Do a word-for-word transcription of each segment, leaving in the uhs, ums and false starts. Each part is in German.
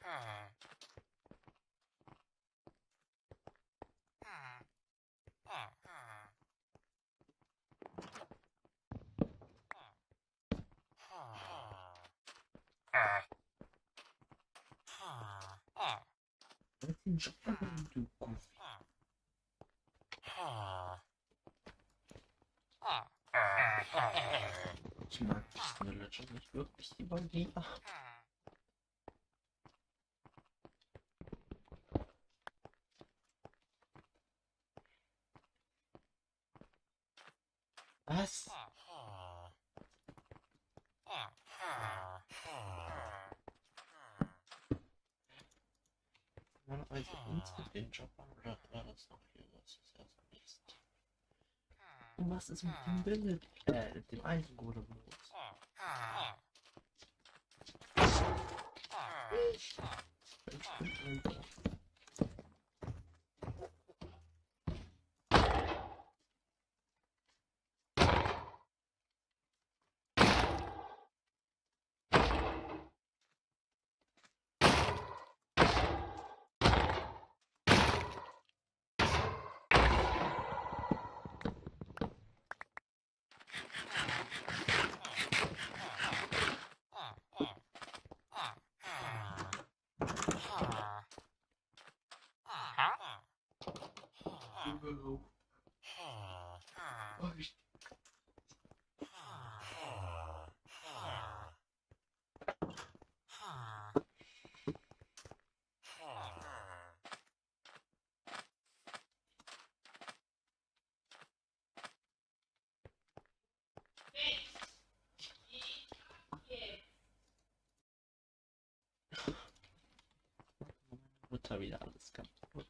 Den Job machen, du Goofy. Ich mag die Villager nicht wirklich, die Vampire. Was? Normalerweise uns mit den Job an, oder war das noch hier? Das ist erst Mist. Und was ist mit dem Billet, äh, dem Eisengolem los? Ich bin einfach. Oh, ich Mutter wieder alles kaputt.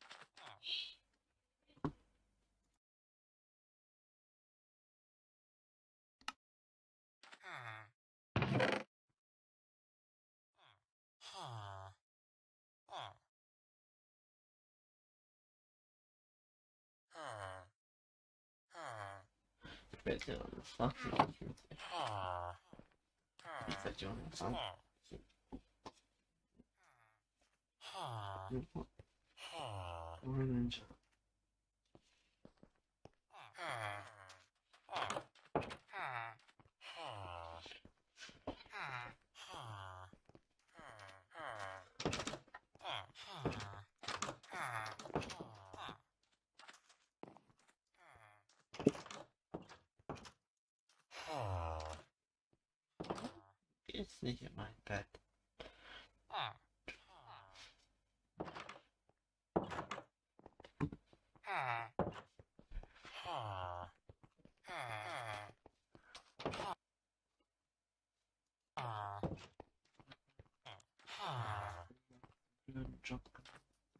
Ich werde ja alles machen, ich will es echt. Ich werde ja auch nicht sagen. Oh Mensch. Ist nicht in mein Bett. Blöden Job gemacht.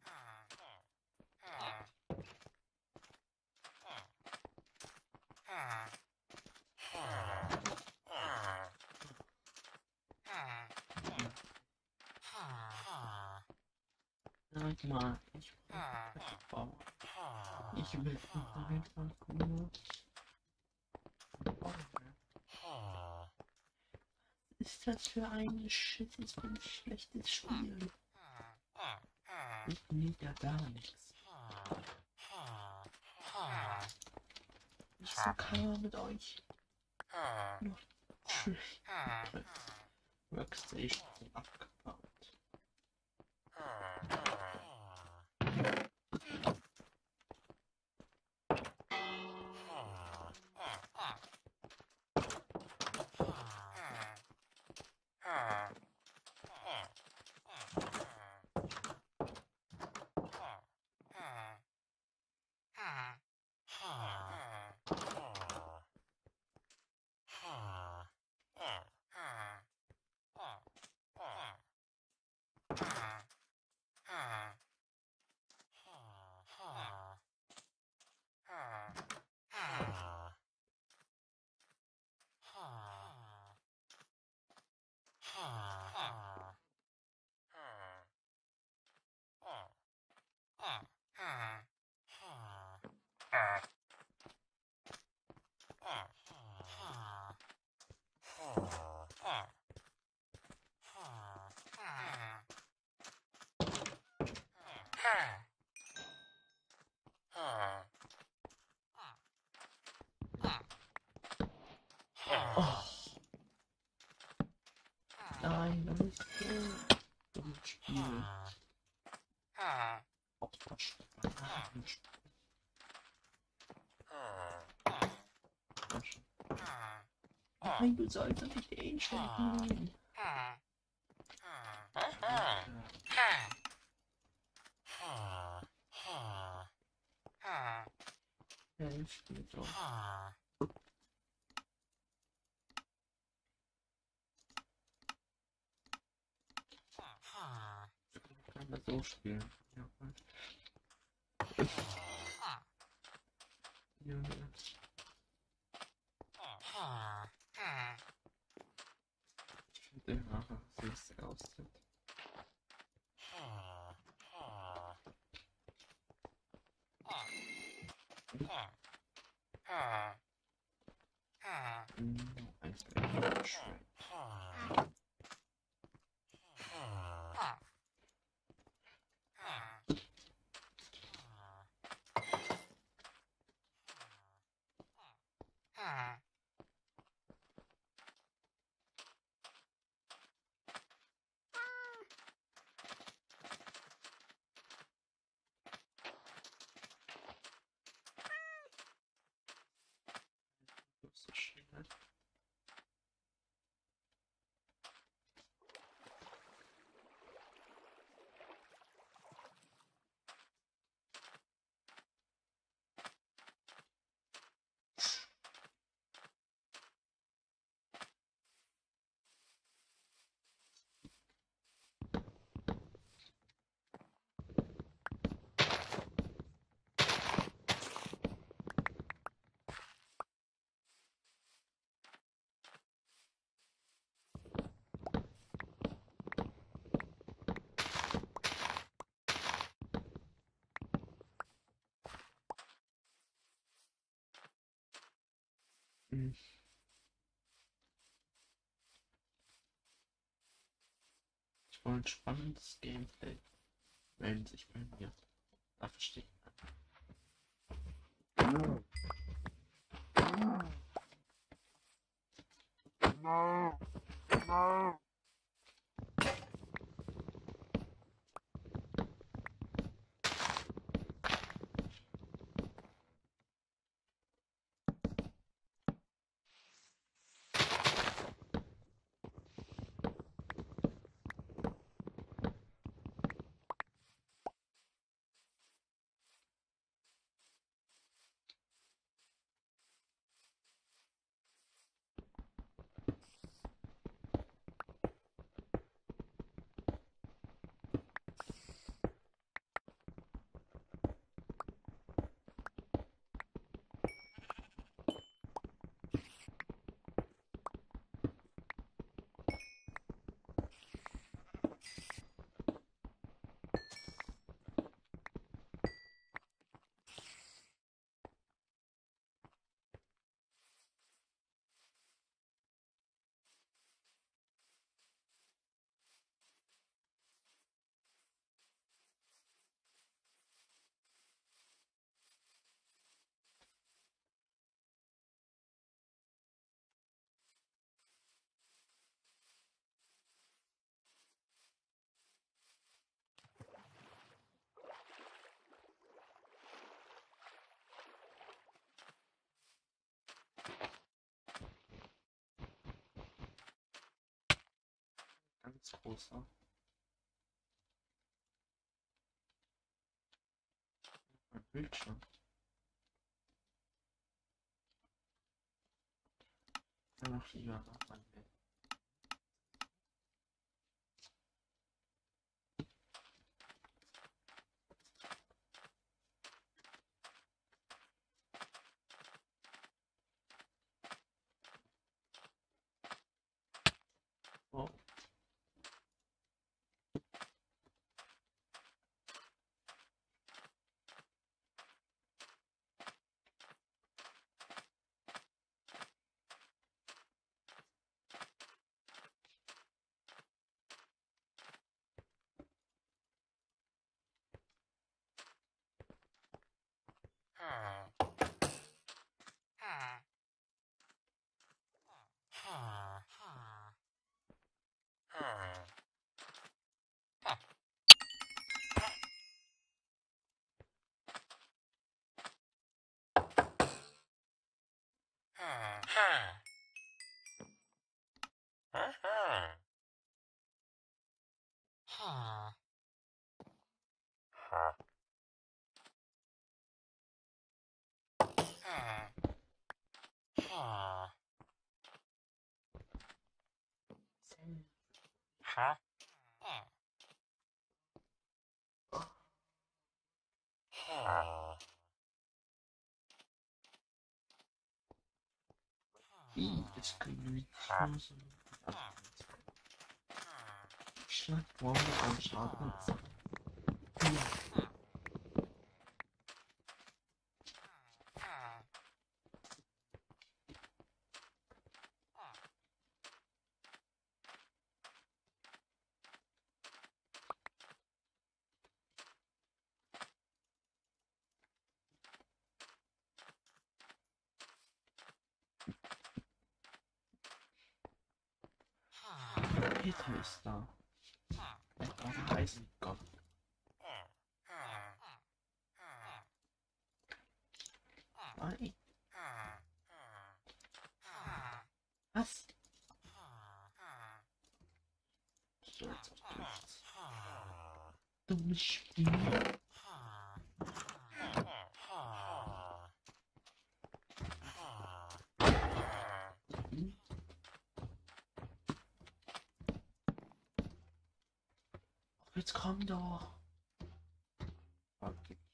Sag mal, ich brauche Ich will einfach nur. Was ist das für ein Shit? Ist für ein schlechtes Spiel. Ich need ja gar nichts. Ich so kann mit euch. Nur schlecht. Workstation abgebaut. nicht so dummes Spiel. Opferspannenspiel. Nein, du sollst nicht den stecken. Hilf mir doch. Kann man so spielen. Ja. Junge. Ich finde den Haare süß aussieht. Hm, ein Schwein. So schnell. Hm. Ich wollte ein spannendes Gameplay. Melden sich bei mir. Da verstehe ich. No, no. Ganz großer. Ein Bildschirm. Ach ja, Mann. Oh. Wie ist gemütlich? Schlag Bombe am Schaden. Peter ist da. Etwas heißen Gott. Nein. Was? So, jetzt auf nichts. Dummes Spiel. Hm? Ach, jetzt komm doch. Okay.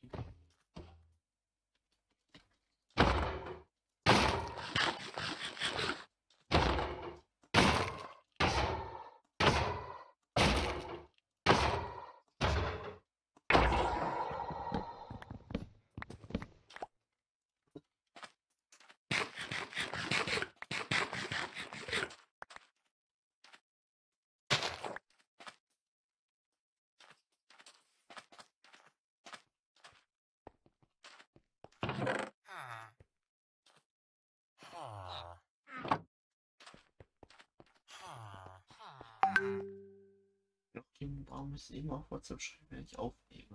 Joachim, warum ist immer auf WhatsApp schreiben, wenn ich aufnehme?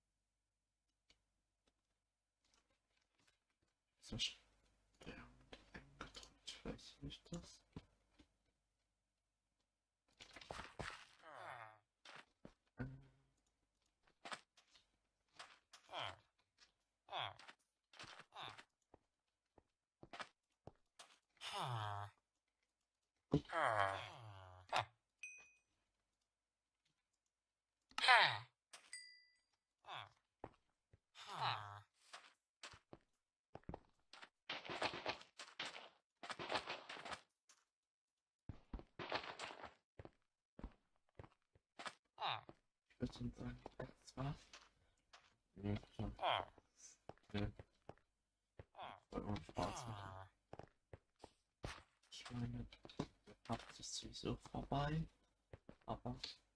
So Sperrmund eingedrückt, vielleicht nicht das. Ähm, Ich würde schon sagen, das war's. Ja, klar. Ja. Soll immer Spaß machen. Ich meine, der Part ist sowieso vorbei. Aber